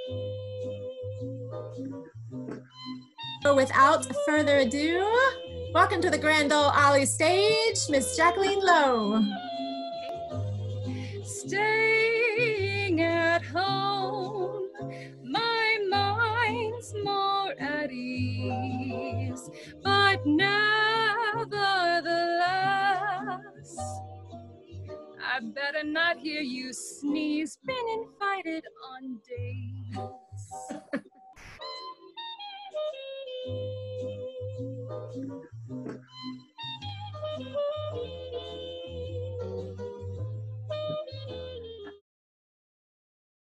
So without further ado, welcome to the Grand Ole Ollie stage, Miss Jacqueline Lowe. Staying at home, my mind's more at ease, but nevertheless, I better not hear you sneeze. Been invited on dates.